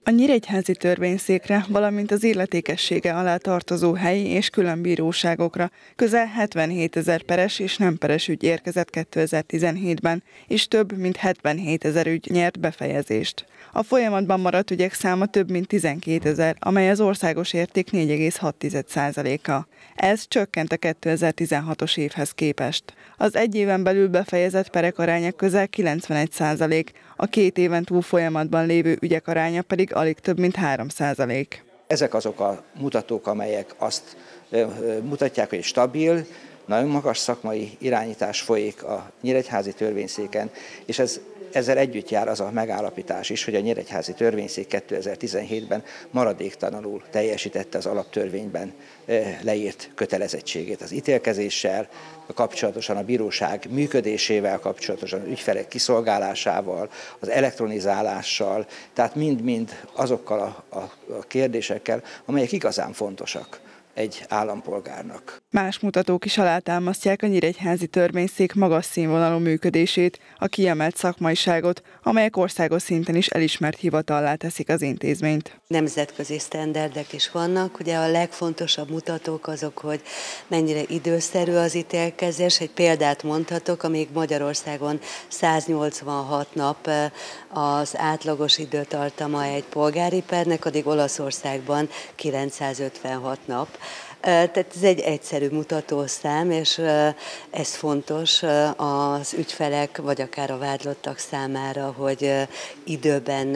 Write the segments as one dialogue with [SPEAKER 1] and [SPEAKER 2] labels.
[SPEAKER 1] A nyíregyházi törvényszékre, valamint az illetékessége alá tartozó helyi és külön bíróságokra közel 77 000 peres és nem peres ügy érkezett 2017-ben, és több mint 77 000 ügy nyert befejezést. A folyamatban maradt ügyek száma több mint 12 000, amely az országos érték 4,6%-a. Ez csökkent a 2016-os évhez képest. Az egy éven belül befejezett perek aránya közel 91%, a 2 éven túl folyamatban lévő ügyek aránya pedig alig több mint 3%.
[SPEAKER 2] Ezek azok a mutatók, amelyek azt mutatják, hogy stabil, nagyon magas szakmai irányítás folyik a nyíregyházi törvényszéken, és ezzel együtt jár az a megállapítás is, hogy a nyíregyházi törvényszék 2017-ben maradéktalanul teljesítette az alaptörvényben leírt kötelezettségét az ítélkezéssel, kapcsolatosan a bíróság működésével, kapcsolatosan az ügyfelek kiszolgálásával, az elektronizálással, tehát mind-mind azokkal a kérdésekkel, amelyek igazán fontosak egy állampolgárnak.
[SPEAKER 1] Más mutatók is alátámasztják a nyíregyházi törvényszék magas színvonalú működését, a kiemelt szakmaiságot, amelyek országos szinten is elismert hivatallá teszik az intézményt.
[SPEAKER 3] Nemzetközi sztenderdek is vannak, ugye a legfontosabb mutatók azok, hogy mennyire időszerű az ítélkezés. Egy példát mondhatok, amíg Magyarországon 186 nap az átlagos időtartama egy polgári pernek, addig Olaszországban 956 nap. Tehát ez egy egyszerű mutatószám, és ez fontos az ügyfelek, vagy akár a vádlottak számára, hogy időben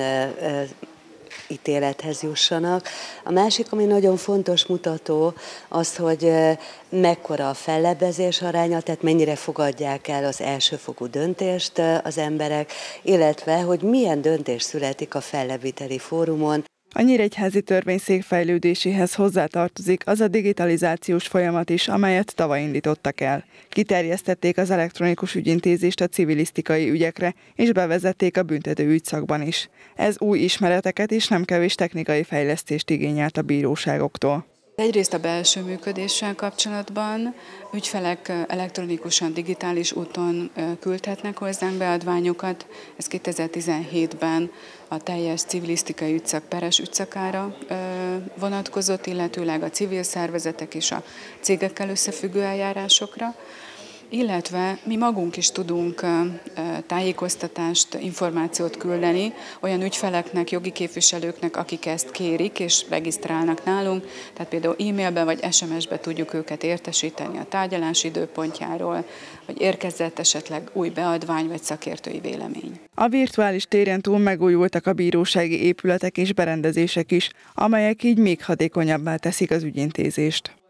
[SPEAKER 3] ítélethez jussanak. A másik, ami nagyon fontos mutató, az, hogy mekkora a fellebbezés aránya, tehát mennyire fogadják el az elsőfokú döntést az emberek, illetve, hogy milyen döntés születik a fellebbviteli fórumon.
[SPEAKER 1] A nyíregyházi törvényszék fejlődéséhez hozzátartozik az a digitalizációs folyamat is, amelyet tavaly indítottak el. Kiterjesztették az elektronikus ügyintézést a civilisztikai ügyekre, és bevezették a büntető ügyszakban is. Ez új ismereteket és nem kevés technikai fejlesztést igényelt a bíróságoktól.
[SPEAKER 4] Egyrészt a belső működéssel kapcsolatban ügyfelek elektronikusan, digitális úton küldhetnek hozzánk beadványokat. Ez 2017-ben a teljes civilisztikai ügyszak peres ügyszakára vonatkozott, illetőleg a civil szervezetek és a cégekkel összefüggő eljárásokra. Illetve mi magunk is tudunk tájékoztatást, információt küldeni olyan ügyfeleknek, jogi képviselőknek, akik ezt kérik és regisztrálnak nálunk. Tehát például e-mailben vagy SMS-ben tudjuk őket értesíteni a tárgyalási időpontjáról, vagy érkezett esetleg új beadvány vagy szakértői vélemény.
[SPEAKER 1] A virtuális téren túl megújultak a bírósági épületek és berendezések is, amelyek így még hatékonyabbá teszik az ügyintézést.